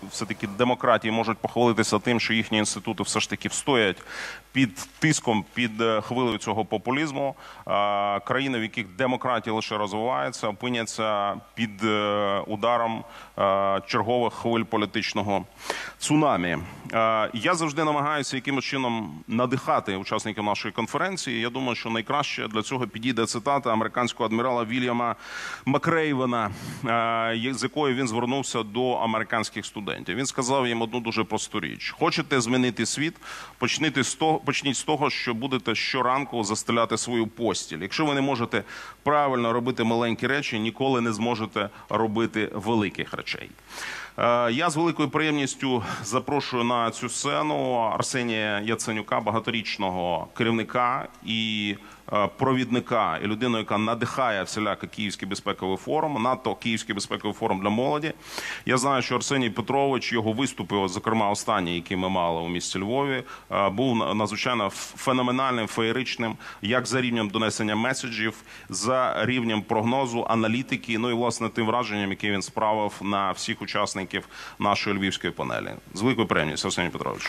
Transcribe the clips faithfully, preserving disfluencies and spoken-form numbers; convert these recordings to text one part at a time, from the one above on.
все-таки демократії можуть похвалитися тим, що їхні інститути все ж таки встоять під тиском, під хвилею цього популізму. Країни, в яких демократія лише розвивається, опиняться під ударом чергових хвиль політичного цунамі. Я завжди намагаюся якимось чином надихати учасників нашої конференції. Я думаю, що найкраще для цього підійде цитата американського адмірала Вільяма Макрейвена, з якою він звернувся до американських студентів. Він сказав їм одну дуже просту річ. Хочете змінити світ? Почніть з того, почніть з того, що будете щоранку застеляти свою постіль. Якщо ви не можете правильно робити маленькі речі, ніколи не зможете робити великих речей. Я з великою приємністю запрошую на цю сцену Арсенія Яценюка, багаторічного керівника і провідника, і людину, яка надихає всіляко Київський безпековий форум, НАТО Київський безпековий форум для молоді. Я знаю, що Арсеній Петрович, його виступи, зокрема останній, який ми мали у місті Львові, був надзвичайно феноменальним, феєричним, як за рівнем донесення меседжів, за рівнем прогнозу, аналітики, ну і, власне, тим враженням, яке він справив на всіх учасників нашої львівської панелі. З великою приємністю, Арсеній Петрович.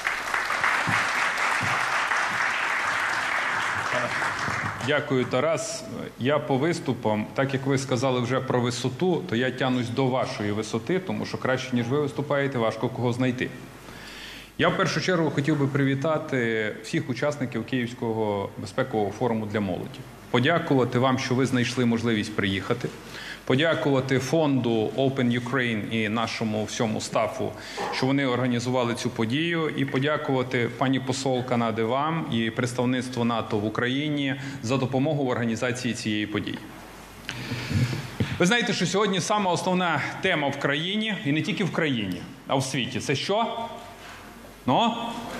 Дякую, Тарас. Я по виступам, так як ви сказали вже про висоту, то я тянусь до вашої висоти, тому що краще, ніж ви виступаєте, важко кого знайти. Я в першу чергу хотів би привітати всіх учасників Київського безпекового форуму для молоді. Подякувати вам, що ви знайшли можливість приїхати. Подякувати фонду Open Ukraine і нашому всьому стафу, що вони організували цю подію. І подякувати пані посол Канади вам і представництву НАТО в Україні за допомогу в організації цієї події. Ви знаєте, що сьогодні сама основна тема в країні, і не тільки в країні, а в світі. Це що? Ну?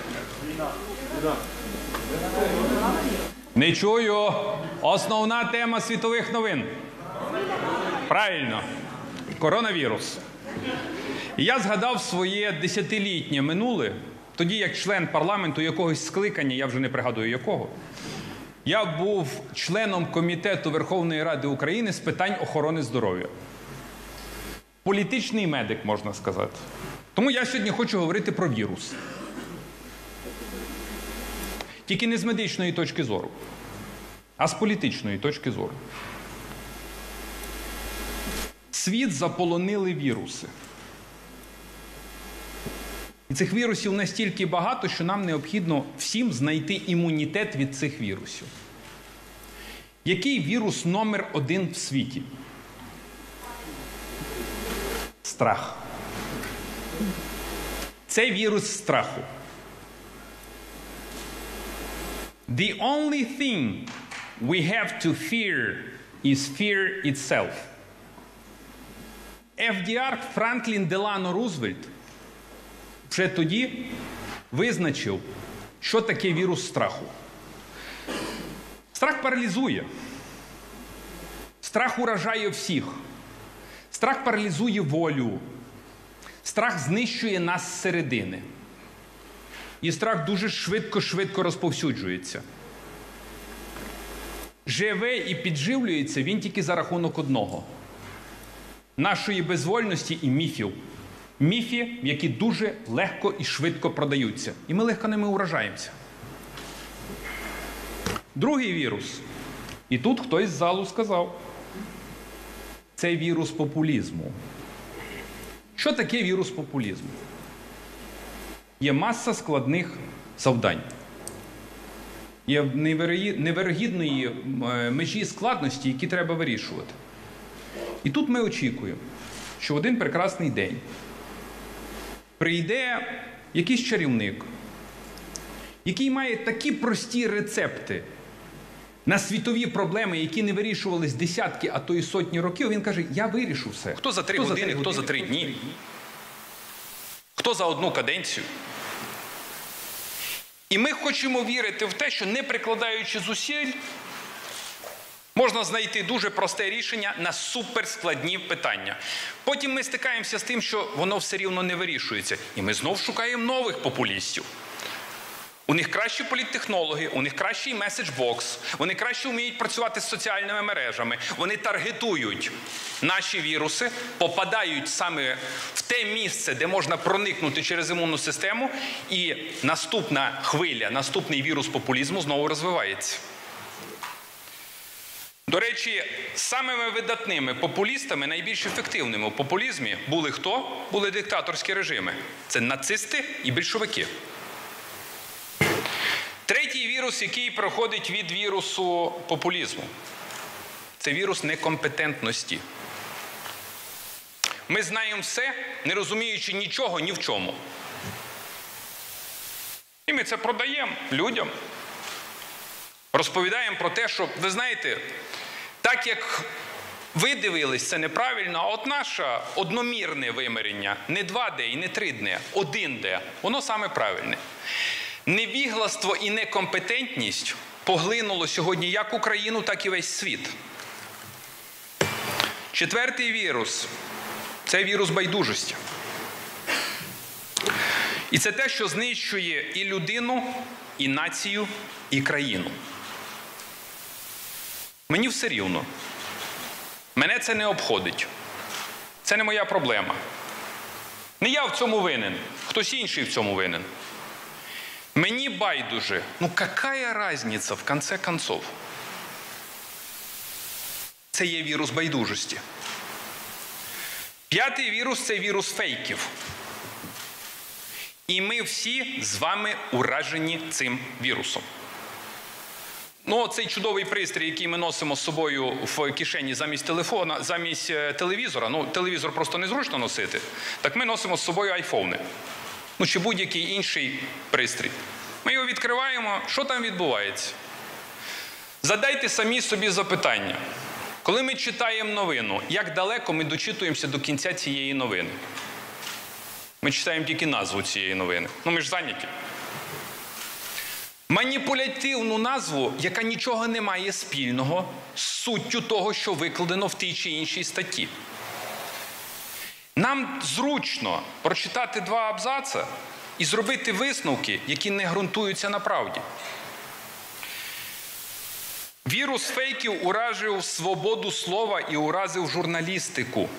Не чую. Основна тема світових новин. Правильно. Коронавірус. І я згадав своє десятилітнє минуле, тоді як член парламенту якогось скликання, я вже не пригадую якого, я був членом Комітету Верховної Ради України з питань охорони здоров'я. Політичний медик, можна сказати. Тому я сьогодні хочу говорити про вірус. Тільки не з медичної точки зору, а з політичної точки зору. Світ заполонили віруси. І цих вірусів настільки багато, що нам необхідно всім знайти імунітет від цих вірусів. Який вірус номер один в світі? Страх. Це вірус страху. The only thing we have to fear is fear itself. Еф Ді Ар Франклін Делано Рузвельт вже тоді визначив, що таке вірус страху. Страх паралізує. Страх уражає всіх. Страх паралізує волю. Страх знищує нас зсередини. І страх дуже швидко-швидко розповсюджується. Живе і підживлюється він тільки за рахунок одного – нашої безвольності і міфів. Міфи, які дуже легко і швидко продаються. І ми легко ними уражаємося. Другий вірус. І тут хтось з залу сказав. Це вірус популізму. Що таке вірус популізму? Є маса складних завдань. Є невирогідної межі складності, які треба вирішувати. І тут ми очікуємо, що в один прекрасний день прийде якийсь чарівник, який має такі прості рецепти на світові проблеми, які не вирішувались десятки, а то і сотні років, він каже, я вирішу все. Хто за три години, хто за три дні, хто за одну каденцію. І ми хочемо вірити в те, що не прикладаючи зусиль, можна знайти дуже просте рішення на суперскладні питання. Потім ми стикаємося з тим, що воно все рівно не вирішується. І ми знов шукаємо нових популістів. У них кращі політтехнологи, у них кращий меседж-бокс, вони краще вміють працювати з соціальними мережами, вони таргетують наші віруси, попадають саме в те місце, де можна проникнути через імунну систему, і наступна хвиля, наступний вірус популізму знову розвивається. До речі, самими видатними популістами, найбільш ефективними у популізмі були хто? Були диктаторські режими. Це нацисти і більшовики. Третій вірус, який проходить від вірусу популізму, це вірус некомпетентності. Ми знаємо все, не розуміючи нічого ні в чому. І ми це продаємо людям. Розповідаємо про те, що, ви знаєте, так як ви дивились, це неправильно, а от наше одномірне вимірення, не два де і не три де, один де, воно саме правильне. Невігластво і некомпетентність поглинуло сьогодні як Україну, так і весь світ. Четвертий вірус – це вірус байдужості. І це те, що знищує і людину, і націю, і країну. Мені все рівно. Мене це не обходить. Це не моя проблема. Не я в цьому винен, хтось інший в цьому винен. Мені байдуже. Ну, яка різниця, в кінці кінців? Це є вірус байдужості. П'ятий вірус – це вірус фейків. І ми всі з вами уражені цим вірусом. Ну, цей чудовий пристрій, який ми носимо з собою в кишені замість телефона, замість телевізора, ну, телевізор просто незручно носити, так ми носимо з собою айфони. Ну, чи будь-який інший пристрій. Ми його відкриваємо, що там відбувається? Задайте самі собі запитання. Коли ми читаємо новину, як далеко ми дочитуємося до кінця цієї новини? Ми читаємо тільки назву цієї новини. Ну, ми ж зайняті. Маніпулятивну назву, яка нічого не має спільного з суттю того, що викладено в тій чи іншій статті. Нам зручно прочитати два абзаци і зробити висновки, які не ґрунтуються на правді. Вірус фейків уражив свободу слова і уразив журналістику.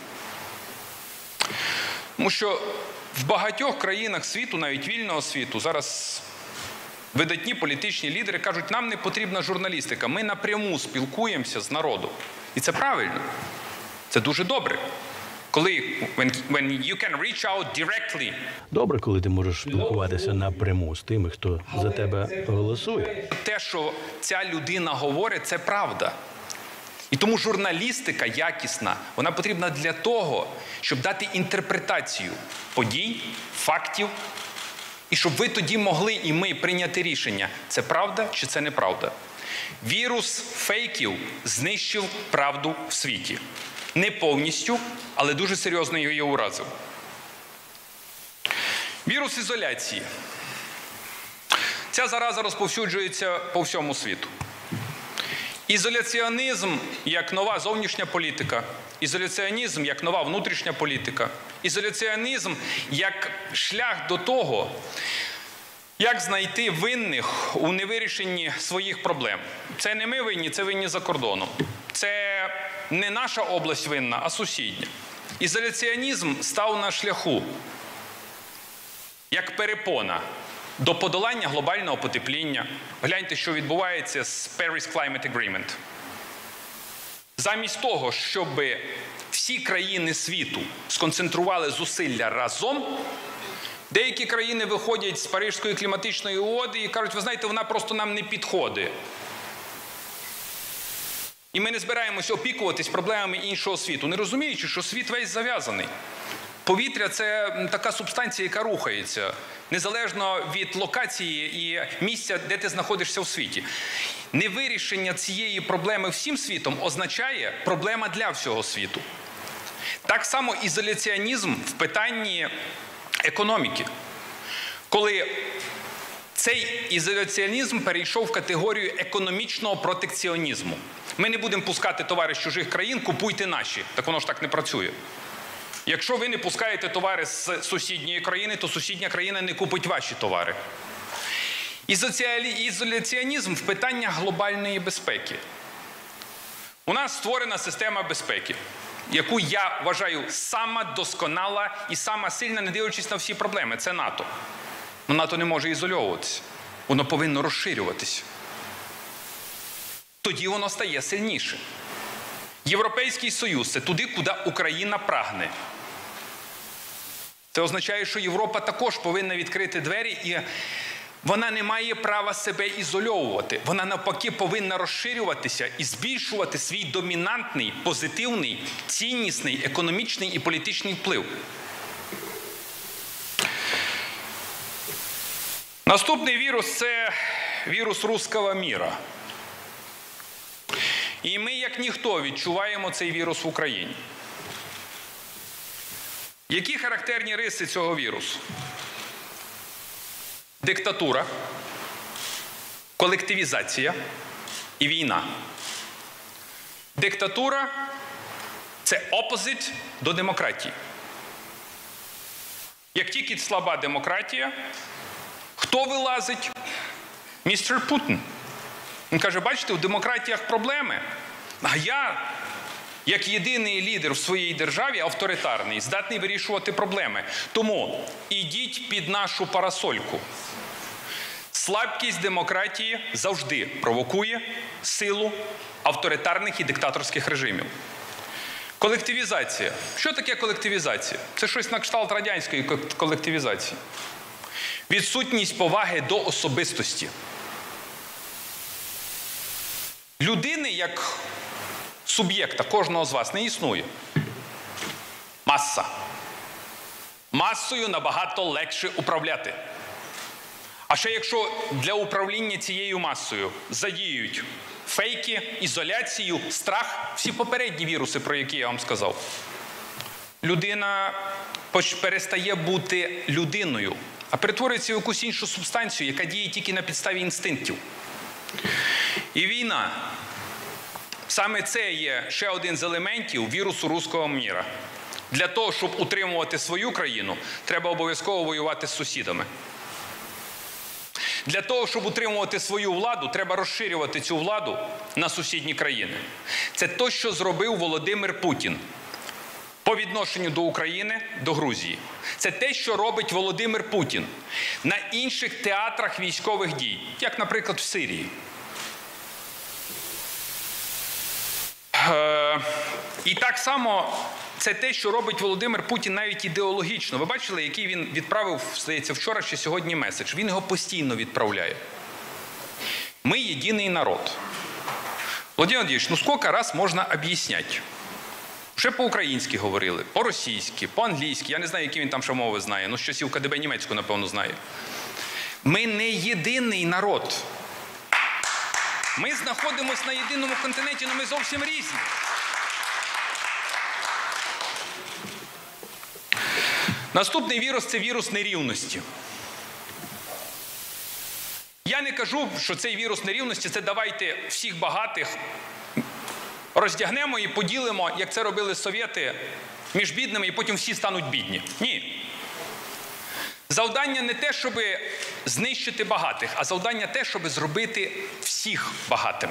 Тому що в багатьох країнах світу, навіть вільного світу, зараз видатні політичні лідери кажуть, нам не потрібна журналістика, ми напряму спілкуємося з народом. І це правильно. Це дуже добре. Коли when, when you can reach out directly. Добре, коли ти можеш спілкуватися напряму з тими, хто за тебе голосує. Те, що ця людина говорить, це правда. І тому журналістика якісна, вона потрібна для того, щоб дати інтерпретацію подій, фактів, і щоб ви тоді могли і ми прийняти рішення, це правда чи це неправда. Вірус фейків знищив правду в світі. Не повністю, але дуже серйозно її уразив. Вірус ізоляції. Ця зараза розповсюджується по всьому світу. Ізоляціонізм як нова зовнішня політика, ізоляціонізм як нова внутрішня політика, ізоляціонізм як шлях до того, як знайти винних у невирішенні своїх проблем. Це не ми винні, це винні за кордоном. Це не наша область винна, а сусідня. Ізоляціонізм став на шляху як перепона до подолання глобального потепління. Гляньте, що відбувається з Paris Climate Agreement. Замість того, щоб всі країни світу сконцентрували зусилля разом, деякі країни виходять з Паризької кліматичної угоди і кажуть, ви знаєте, вона просто нам не підходить. І ми не збираємося опікуватись проблемами іншого світу, не розуміючи, що світ весь зав'язаний. Повітря – це така субстанція, яка рухається, незалежно від локації і місця, де ти знаходишся у світі. Невирішення цієї проблеми всім світом означає проблема для всього світу. Так само ізоляціонізм в питанні економіки. Коли цей ізоляціонізм перейшов в категорію економічного протекціонізму. Ми не будемо пускати товари з чужих країн, купуйте наші. Так воно ж так не працює. Якщо ви не пускаєте товари з сусідньої країни, то сусідня країна не купить ваші товари. Ізоляціонізм в питаннях глобальної безпеки. У нас створена система безпеки, яку я вважаю сама досконала і сама сильна, не дивлячись на всі проблеми. Це НАТО. Но НАТО не може ізольовуватися. Воно повинно розширюватися. Тоді воно стає сильніше. Європейський Союз – це туди, куди Україна прагне. Це означає, що Європа також повинна відкрити двері, і вона не має права себе ізольовувати. Вона навпаки повинна розширюватися і збільшувати свій домінантний, позитивний, ціннісний, економічний і політичний вплив. Наступний вірус – це вірус руського міра. І ми, як ніхто, відчуваємо цей вірус в Україні. Які характерні риси цього вірусу? Диктатура, колективізація і війна. Диктатура – це опозит до демократії. Як тільки слаба демократія, хто вилазить? Містер Путін. Він каже, бачите, в демократіях проблеми, а я, як єдиний лідер в своїй державі, авторитарний, здатний вирішувати проблеми. Тому ідіть під нашу парасольку. Слабкість демократії завжди провокує силу авторитарних і диктаторських режимів. Колективізація. Що таке колективізація? Це щось на кшталт радянської колективізації. Відсутність поваги до особистості. Людини, як суб'єкта, кожного з вас, не існує. Маса. Масою набагато легше управляти. А ще якщо для управління цією масою задіють фейки, ізоляцію, страх, всі попередні віруси, про які я вам сказав, людина перестає бути людиною, а перетворюється в якусь іншу субстанцію, яка діє тільки на підставі інстинктів. І війна. Саме це є ще один з елементів вірусу руського міра. Для того, щоб утримувати свою країну, треба обов'язково воювати з сусідами. Для того, щоб утримувати свою владу, треба розширювати цю владу на сусідні країни. Це те, що зробив Володимир Путін по відношенню до України, до Грузії. Це те, що робить Володимир Путін на інших театрах військових дій, як, наприклад, в Сирії. І так само це те, що робить Володимир Путін навіть ідеологічно. Ви бачили, який він відправив, здається, вчора чи сьогодні меседж? Він його постійно відправляє. Ми єдиний народ. Володимир Владимирович, ну скільки раз можна об'ясняти? Вже по-українськи говорили, по-російськи, по-англійськи. Я не знаю, які він там ще мови знає. Ну, з часів ка де бе німецьку, напевно, знає. Ми не єдиний народ. Ми знаходимося на єдиному континенті, але ми зовсім різні. Наступний вірус – це вірус нерівності. Я не кажу, що цей вірус нерівності – це давайте всіх багатих роздягнемо і поділимо, як це робили совєти, між бідними, і потім всі стануть бідні. Ні. Завдання не те, щоб знищити багатих, а завдання те, щоб зробити всіх багатими.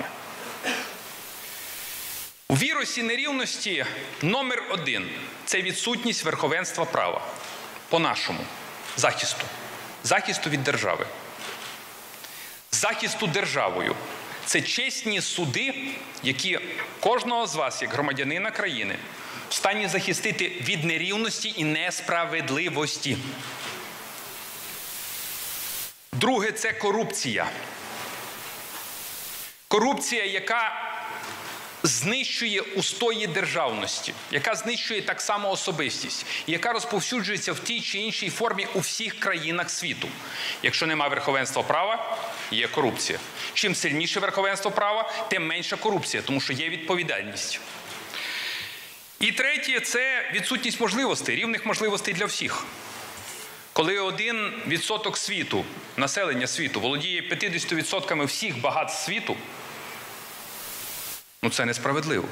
У вірусі нерівності номер один – це відсутність верховенства права. По-нашому. Захисту. Захисту від держави. Захисту державою. Це чесні суди, які кожного з вас, як громадянина країни, в стані захистити від нерівності і несправедливості. Друге – це корупція. Корупція, яка знищує устої державності, яка знищує так само особистість, яка розповсюджується в тій чи іншій формі у всіх країнах світу. Якщо немає верховенства права, є корупція. Чим сильніше верховенство права, тим менша корупція, тому що є відповідальність. І третє – це відсутність можливостей, рівних можливостей для всіх. Коли один відсоток світу, населення світу, володіє п'ятдесят відсотків всіх багатств світу, ну це несправедливо.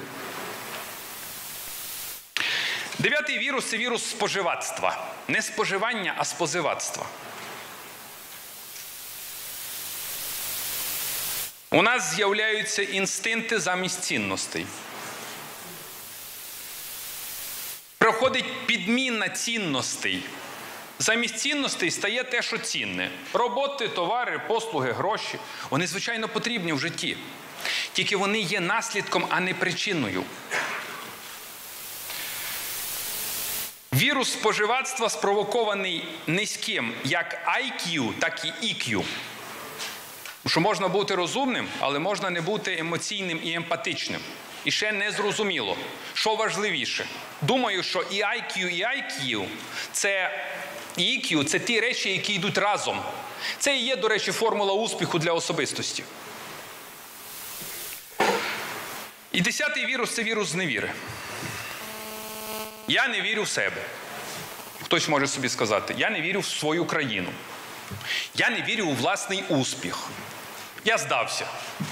Дев'ятий вірус – це вірус споживацтва. Не споживання, а споживацтва. У нас з'являються інстинкти замість цінностей. Проходить підміна цінностей. Замість цінностей стає те, що цінне. Роботи, товари, послуги, гроші. Вони, звичайно, потрібні в житті. Тільки вони є наслідком, а не причиною. Вірус споживацтва спровокований низьким як ай к'ю, так і і к'ю. Тому що можна бути розумним, але можна не бути емоційним і емпатичним. І ще не зрозуміло, що важливіше. Думаю, що і ай к'ю, і ай к'ю – це і і к'ю – це ті речі, які йдуть разом. Це і є, до речі, формула успіху для особистості. І десятий вірус – це вірус зневіри. Я не вірю в себе. Хтось може собі сказати, я не вірю в свою країну. Я не вірю у власний успіх. Я здався.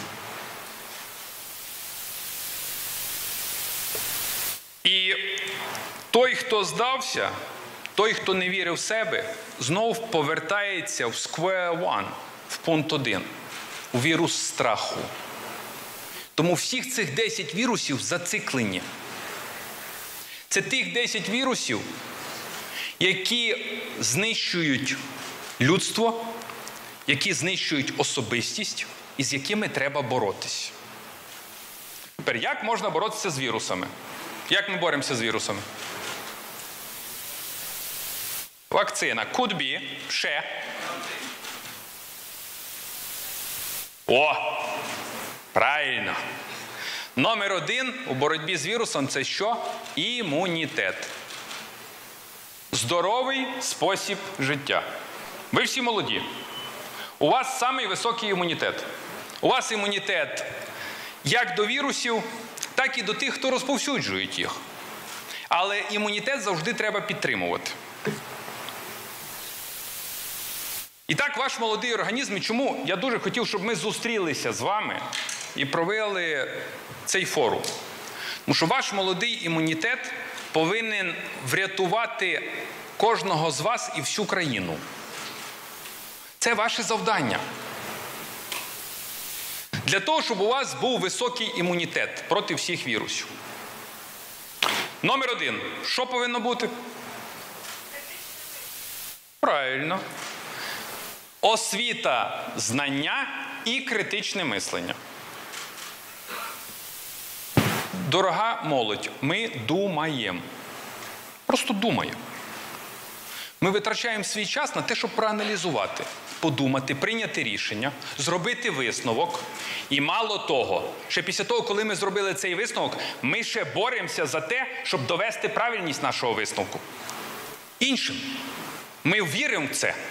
І той, хто здався, той, хто не вірив в себе, знов повертається в square one, в пункт один, у вірус страху. Тому всіх цих десять вірусів зациклені. Це тих десять вірусів, які знищують людство, які знищують особистість і з якими треба боротися. Тепер, як можна боротися з вірусами? Як ми боремося з вірусами? Вакцина. Could be. Ще. О! Правильно. Номер один у боротьбі з вірусом – це що? Імунітет. Здоровий спосіб життя. Ви всі молоді. У вас самий високий імунітет. У вас імунітет як до вірусів, так і до тих, хто розповсюджує їх. Але імунітет завжди треба підтримувати. І так, ваш молодий організм, і чому я дуже хотів, щоб ми зустрілися з вами і провели цей форум. Тому що ваш молодий імунітет повинен врятувати кожного з вас і всю країну. Це ваше завдання. Для того, щоб у вас був високий імунітет проти всіх вірусів. Номер один. Що повинно бути? Правильно. Освіта, знання і критичне мислення. Дорога молодь, ми думаємо. Просто думаємо. Ми витрачаємо свій час на те, щоб проаналізувати, подумати, прийняти рішення, зробити висновок. І мало того, ще після того, коли ми зробили цей висновок, ми ще боремося за те, щоб довести правильність нашого висновку. Іншим. Ми віримо в це.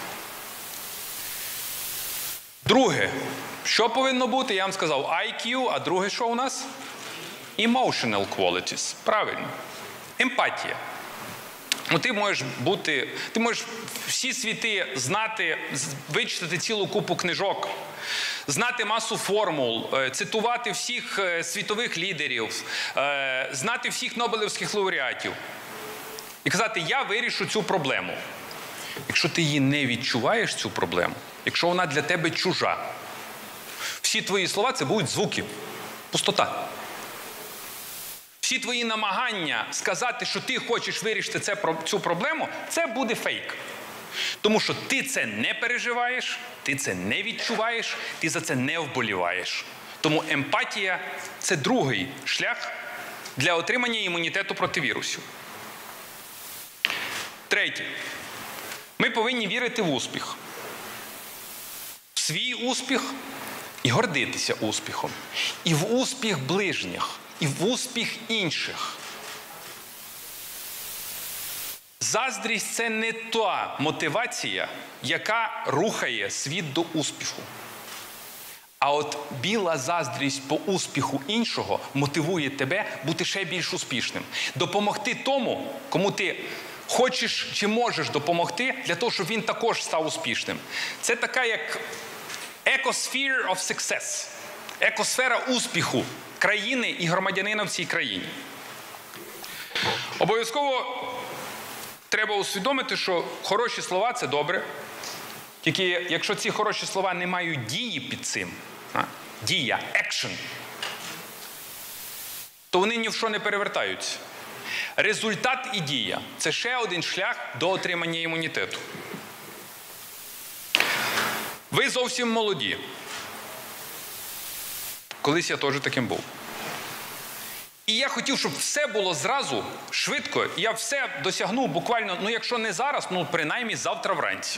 Друге. Що повинно бути? Я вам сказав ай к'ю, а друге що у нас? Emotional qualities. Правильно. Емпатія. Ну, ти можеш бути, ти можеш всі світи знати, вичитати цілу купу книжок, знати масу формул, цитувати всіх світових лідерів, знати всіх нобелівських лауреатів. І казати, я вирішу цю проблему. Якщо ти її не відчуваєш, цю проблему, якщо вона для тебе чужа, всі твої слова – це будуть звуки, пустота. Всі твої намагання сказати, що ти хочеш вирішити це, цю проблему, це буде фейк. Тому що ти це не переживаєш, ти це не відчуваєш, ти за це не вболіваєш. Тому емпатія – це другий шлях для отримання імунітету проти вірусів. Третє. Ми повинні вірити в успіх. В свій успіх і гордитися успіхом. І в успіх ближніх. І в успіх інших. Заздрість – це не та мотивація, яка рухає світ до успіху. А от біла заздрість по успіху іншого мотивує тебе бути ще більш успішним. Допомогти тому, кому ти хочеш чи можеш допомогти, для того, щоб він також став успішним. Це така як ecosphere of success. Екосфера успіху країни і громадянина в цій країні. Обов'язково треба усвідомити, що хороші слова – це добре. Тільки якщо ці хороші слова не мають дії під цим, дія, action, то вони ні в що не перевертаються. Результат і дія – це ще один шлях до отримання імунітету. Ви зовсім молоді. Колись я теж таким був. І я хотів, щоб все було зразу, швидко, і я все досягнув буквально, ну якщо не зараз, ну принаймні завтра вранці.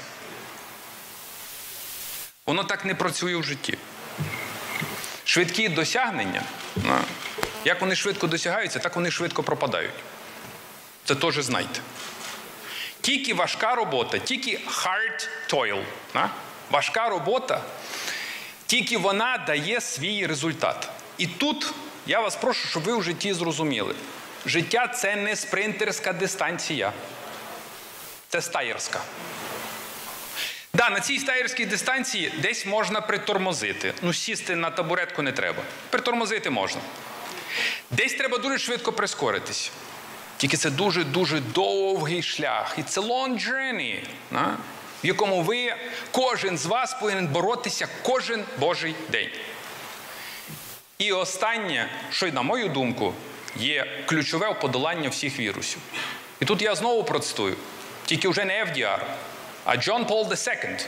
Воно так не працює в житті. Швидкі досягнення, як вони швидко досягаються, так вони швидко пропадають. Це теж знайте. Тільки важка робота, тільки hard toil, важка робота, тільки вона дає свій результат. І тут я вас прошу, щоб ви в житті зрозуміли. Життя – це не спринтерська дистанція. Це стаєрська. Да, на цій стаєрській дистанції десь можна притормозити. Ну, сісти на табуретку не треба. Притормозити можна. Десь треба дуже швидко прискоритись. Тільки це дуже-дуже довгий шлях. І це long journey, в якому ви, кожен з вас повинен боротися кожен божий день. І останнє, що, на мою думку, є ключове в подоланні всіх вірусів. І тут я знову процитую, тільки вже не Еф Ді Ар, а Джон Пол де Секонд.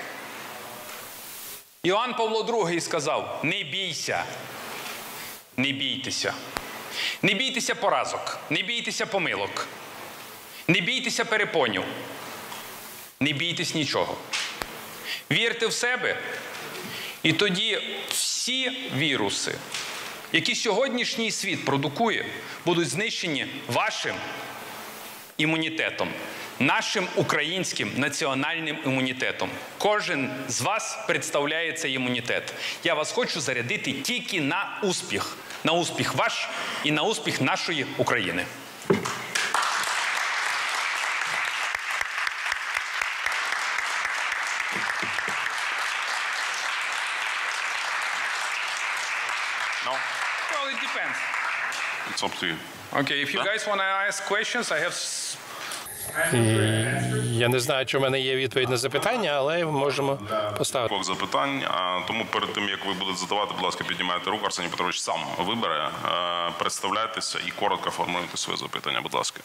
Іоанн Павло Другий сказав: не бійся, не бійтеся. Не бійтеся поразок, не бійтеся помилок, не бійтеся перепонів, не бійтесь нічого. Вірте в себе, і тоді всі віруси, які сьогоднішній світ продукує, будуть знищені вашим імунітетом, нашим українським національним імунітетом. Кожен з вас представляє цей імунітет. Я вас хочу зарядити тільки на успіх. На успіх ваш і на успіх нашої України. No? Well, it depends. It's up to you. Okay, if you guys want to ask questions, I have... Я не знаю, чи в мене є відповідь на запитання, але можемо поставити. Блок запитань, а тому перед тим, як ви будете задавати, будь ласка, піднімайте руку. Арсеній Петрович сам вибере, представляйтеся і коротко формулюйте своє запитання, будь ласка.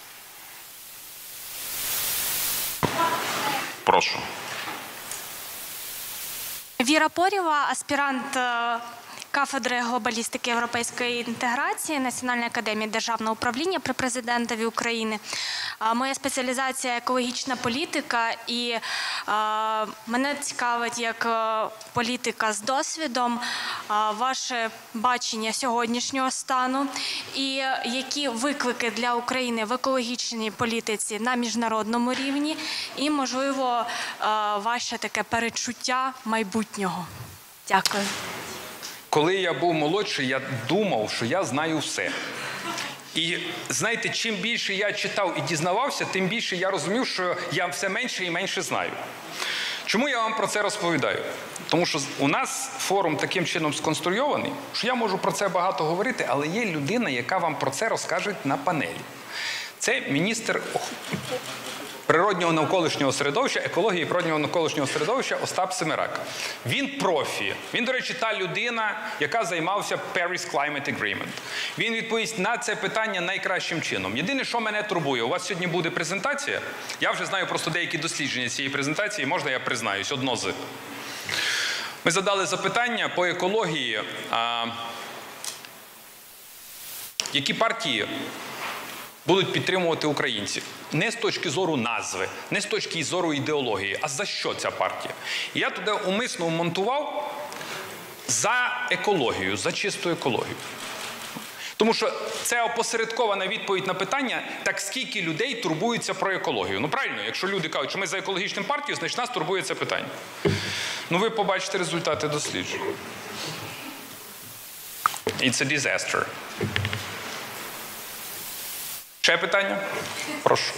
Прошу. Віра Порєва, аспірант кафедри глобалістики європейської інтеграції Національної академії державного управління при президентові України. Моя спеціалізація – екологічна політика, і мене цікавить як політика з досвідом ваше бачення сьогоднішнього стану і які виклики для України в екологічній політиці на міжнародному рівні і, можливо, ваше таке передчуття майбутнього. Дякую. Коли я був молодший, я думав, що я знаю все. І, знаєте, чим більше я читав і дізнавався, тим більше я розумів, що я все менше і менше знаю. Чому я вам про це розповідаю? Тому що у нас форум таким чином сконструйований, що я можу про це багато говорити, але є людина, яка вам про це розкаже на панелі. Це міністр природнього навколишнього середовища, екології і природнього навколишнього середовища Остап Семерак. Він профі. Він, до речі, та людина, яка займався Paris Climate Agreement. Він відповість на це питання найкращим чином. Єдине, що мене турбує, у вас сьогодні буде презентація. Я вже знаю просто деякі дослідження цієї презентації, можна я признаюсь, одно з. Ми задали запитання по екології, а, які партії будуть підтримувати українців. Не з точки зору назви, не з точки зору ідеології, а за що ця партія. І я туди умисно вмонтував за екологію, за чисту екологію. Тому що це опосередкована відповідь на питання, так скільки людей турбуються про екологію. Ну правильно, якщо люди кажуть, що ми за екологічну партію, значить нас турбує це питання. Ну ви побачите результати досліджень. It's a disaster. Ще питання? Прошу.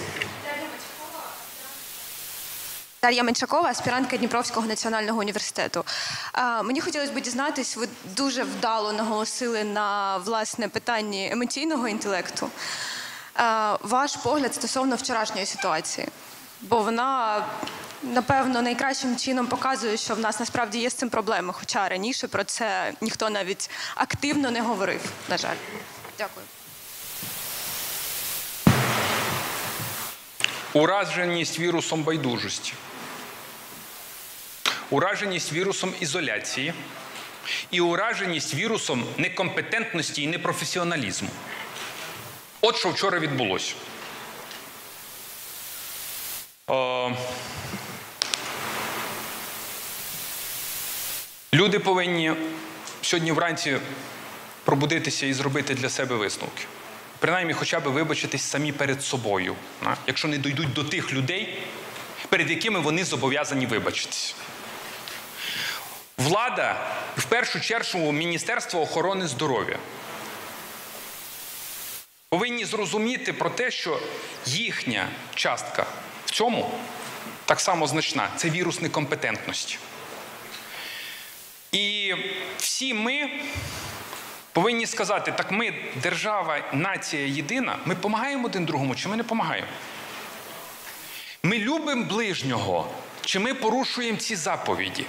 Дар'я Менчакова, аспірантка Дніпровського національного університету. Мені хотілося б дізнатись, ви дуже вдало наголосили на, власне, питанні емоційного інтелекту. Ваш погляд стосовно вчорашньої ситуації, бо вона напевно, найкращим чином показує, що в нас насправді є з цим проблеми, хоча раніше про це ніхто навіть активно не говорив, на жаль. Дякую. Ураженість вірусом байдужості, ураженість вірусом ізоляції і ураженість вірусом некомпетентності і непрофесіоналізму. От що вчора відбулося. О, люди повинні сьогодні вранці пробудитися і зробити для себе висновки. Принаймні, хоча б вибачитись самі перед собою, якщо не дійдуть до тих людей, перед якими вони зобов'язані вибачитись. Влада, в першу чергу, Міністерство охорони здоров'я, повинні зрозуміти про те, що їхня частка в цьому так само значна. Це вірус некомпетентності. І всі ми повинні сказати, так ми, держава, нація єдина, ми допомагаємо один другому, чи ми не допомагаємо? Ми любимо ближнього, чи ми порушуємо ці заповіді?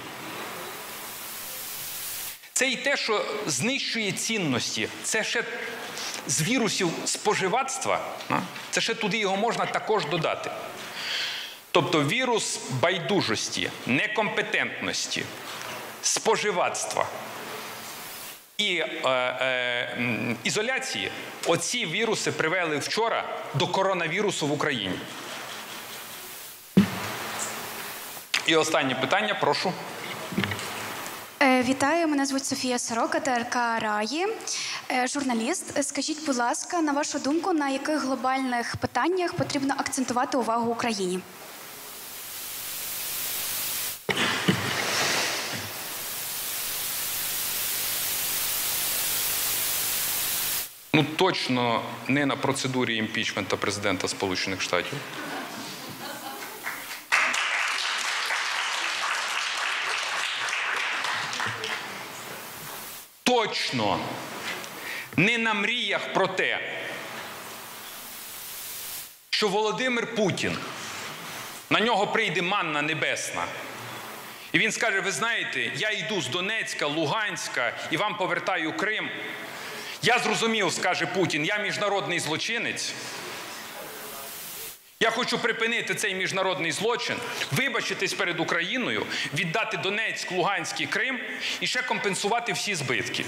Це і те, що знищує цінності, це ще з вірусів споживацтва, це ще туди його можна також додати. Тобто вірус байдужості, некомпетентності, споживацтва і е, е, ізоляції, оці віруси привели вчора до коронавірусу в Україні. І останнє питання, прошу. Вітаю, мене звуть Софія Сорока, ТРК Раї, журналіст. Скажіть, будь ласка, на вашу думку, на яких глобальних питаннях потрібно акцентувати увагу Україні? Ну, точно не на процедурі імпічменту президента Сполучених Штатів. Точно не на мріях про те, що Володимир Путін, на нього прийде манна небесна, і він скаже, ви знаєте, я йду з Донецька, Луганська і вам повертаю Крим. Я зрозумів, скаже Путін, я міжнародний злочинець. Я хочу припинити цей міжнародний злочин, вибачитись перед Україною, віддати Донецьк, Луганськ і Крим і ще компенсувати всі збитки.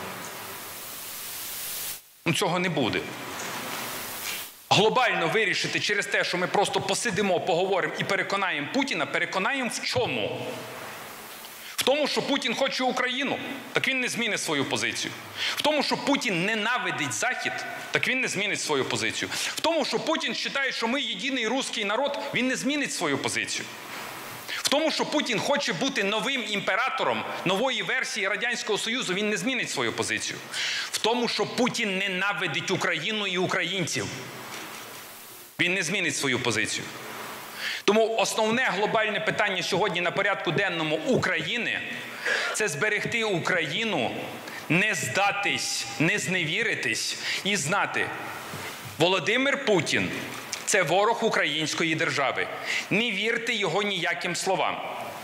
Ну, цього не буде. Глобально вирішити через те, що ми просто посидимо, поговоримо і переконаємо Путіна, переконаємо в чому? В тому, що Путін хоче Україну, так він не змінить свою позицію. В тому, що Путін ненавидить Захід, так він не змінить свою позицію. В тому, що Путін вважає, що ми єдиний русський народ, він не змінить свою позицію. В тому, що Путін хоче бути новим імператором нової версії Радянського Союзу, він не змінить свою позицію. В тому, що Путін ненавидить Україну і українців, він не змінить свою позицію. Тому основне глобальне питання сьогодні на порядку денному України – це зберегти Україну, не здатись, не зневіритись і знати, Володимир Путін – це ворог української держави. Не вірте його ніяким словам.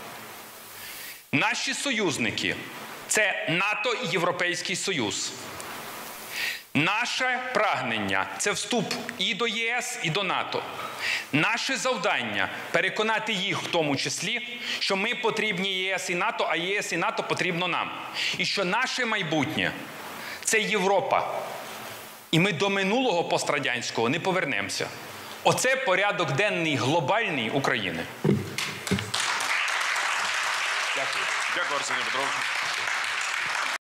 Наші союзники – це НАТО і Європейський Союз. Наше прагнення – це вступ і до ЄС, і до НАТО. Наше завдання – переконати їх в тому числі, що ми потрібні ЄС і НАТО, а ЄС і НАТО потрібно нам. І що наше майбутнє – це Європа. І ми до минулого пострадянського не повернемося. Оце порядок денний глобальний України. Дякую. Дякую, Арсеній Петрович.